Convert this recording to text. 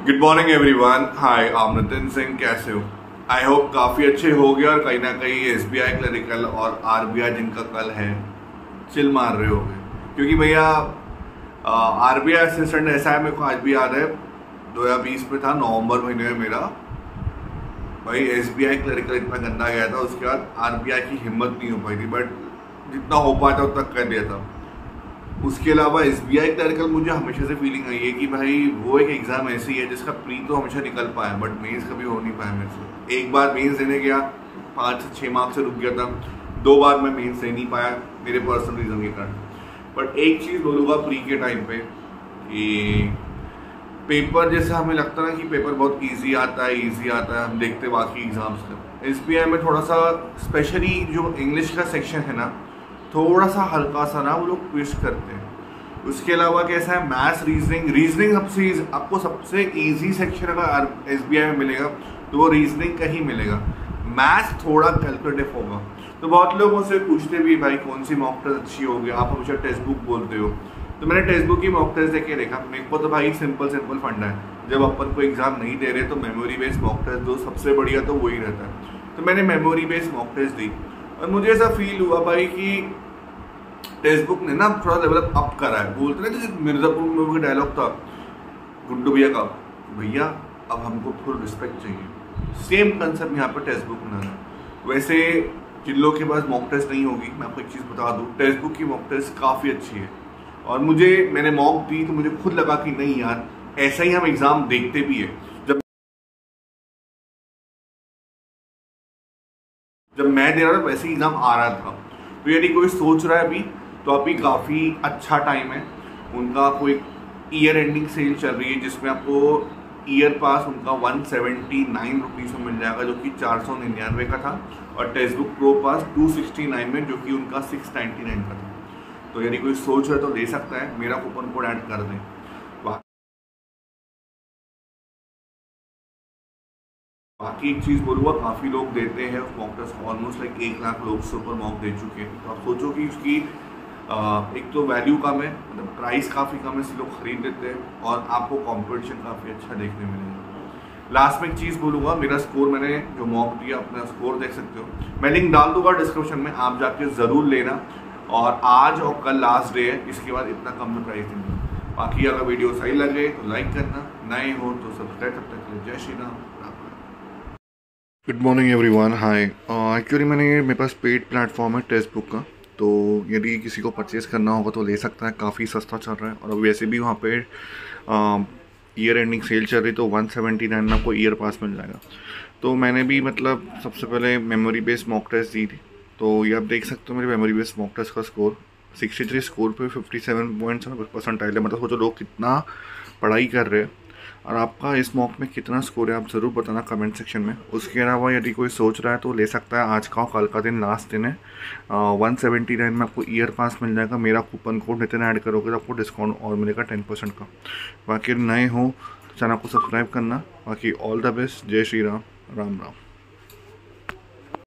Good morning everyone. हाय, आप नितिन सिंह कैसे हो? आई होप काफ़ी अच्छे हो गए और कहीं ना कहीं एसबीआई क्लरिकल और आरबीआई जिनका कल है चिल मार रहे होंगे, क्योंकि भैया आरबीआई असिस्टेंट ऐसा है, मेरे को आज भी याद है 2020 में था, नवंबर महीने में मेरा भाई एसबीआई क्लरिकल इतना गंदा गया था। उसके बाद आरबीआई की हिम्मत नहीं हो पाई थी, बट जितना हो पाया था उतना कर दिया था। उसके अलावा एसबीआई क्लरिकल मुझे हमेशा से फीलिंग आई है कि भाई वो एक एग्जाम ऐसी है जिसका प्री तो हमेशा निकल पाया, बट मेंस कभी हो नहीं पाया मेरे से। एक बार मेंस देने गया, 5 से 6 मार्क्स से रुक गया था। 2 बार मैं मेंस दे नहीं पाया मेरे पर्सनल रीजन के कारण। बट एक चीज़ बोलूँगा प्री के टाइम पे कि पेपर जैसा हमें लगता है ना कि पेपर बहुत ईजी आता है, हम देखते बाकी एग्जाम्स का। एसबीआई में थोड़ा सा स्पेशली जो इंग्लिश का सेक्शन है ना, थोड़ा सा हल्का सा ना वो लोग ट्विस्ट करते हैं। उसके अलावा कैसा है, मैथ्स, रीजनिंग आपको सबसे इजी सेक्शन अगर एसबीआई में मिलेगा तो वो रीजनिंग का ही मिलेगा। मैथ्स थोड़ा कैलकुलेटिव होगा। तो बहुत लोग मुझसे पूछते भी भाई कौन सी मॉक टेस्ट अच्छी होगी, आप हमेशा टेक्स्ट बुक बोलते हो। तो मैंने टेक्स्ट बुक की मॉक टेस्ट देख के देखा, मेरे को तो भाई सिंपल फंडा है, जब अपन को एग्जाम नहीं दे रहे तो मेमोरी बेस्ड मॉक टेस्ट दो, सबसे बढ़िया तो वही रहता है। तो मैंने मेमोरी बेस्ड मॉक टेस्ट दी और मुझे ऐसा फील हुआ भाई कि टेक्स्ट बुक ने ना थोड़ा लेवल अप करा है। बोलते ना जैसे मिर्जापुर में डायलॉग था गुड्डू भैया का, भैया अब हमको फुल रिस्पेक्ट चाहिए। सेम कंसेप्ट यहाँ पर टेक्स्ट बुक में है। वैसे जिन लोगों के पास मॉक टेस्ट नहीं होगी, मैं आपको एक चीज़ बता दूँ, टेक्स्ट बुक की मॉक टेस्ट काफ़ी अच्छी है। और मैंने मॉक दी तो मुझे खुद लगा कि नहीं यार, ऐसा ही हम एग्जाम देखते भी है। जब मैं दे रहा था वैसे ही एग्जाम आ रहा था। तो यदि कोई सोच रहा है अभी, तो अभी काफ़ी अच्छा टाइम है। उनका कोई ईयर एंडिंग सेल चल रही है जिसमें आपको ईयर पास उनका 179 रुपीज़ में मिल जाएगा, जो कि 499 का था, और टेक्स्ट बुक प्रो पास 269 में, जो कि उनका 699 का था। तो यदि कोई सोच रहा है तो ले सकता है, मेरा कूपन कोड ऐड कर दें। बाकी एक चीज़ बोलूँगा, काफ़ी लोग देते हैं mock test, almost like 1 lakh लोग से ऊपर मॉक दे चुके हैं। तो आप सोचो कि उसकी एक तो वैल्यू कम है, मतलब प्राइस काफ़ी कम है, इसलिए लोग खरीद लेते हैं और आपको कंपटीशन काफ़ी अच्छा देखने मिलेगा। लास्ट में एक चीज़ बोलूँगा, मेरा स्कोर, मैंने जो मॉक दिया अपना स्कोर देख सकते हो, मैं लिंक डाल दूँगा डिस्क्रिप्शन में, आप जाके ज़रूर लेना। और आज और कल लास्ट डे है, इसके बाद इतना कम में प्राइस देंगे। बाकी अगर वीडियो सही लगे तो लाइक करना, नए हो तो सब्सक्राइब। तब तक के लिए जय Shri Ram. Good morning everyone. Hi, actually मेरे पास पेड प्लेटफॉर्म है टेक्स्ट बुक का, तो यदि किसी को परचेज़ करना होगा तो ले सकता है, काफ़ी सस्ता चल रहा है। और वैसे भी वहाँ पे ईयर एंडिंग सेल चल रही, तो 179 में आपको ईयर पास मिल जाएगा। तो मैंने भी मतलब सबसे पहले मेमोरी बेस्ड मॉक टेस्ट दी थी, तो ये आप देख सकते हो मेरे मेमोरी बेस्ड मॉक टेस्ट का स्कोर 63 स्कोर पे 57% है। मतलब सोचो लोग कितना पढ़ाई कर रहे हैं। और आपका इस मॉक में कितना स्कोर है आप ज़रूर बताना कमेंट सेक्शन में। उसके अलावा यदि कोई सोच रहा है तो ले सकता है, आज का और कल का दिन लास्ट दिन है। 179 में आपको ईयर पास मिल जाएगा। मेरा कूपन कोड नितिन ऐड करोगे तो आपको डिस्काउंट और मिलेगा 10% का। बाकी नए हो तो चैनल को सब्सक्राइब करना। बाकी ऑल द बेस्ट, जय श्री राम, राम राम।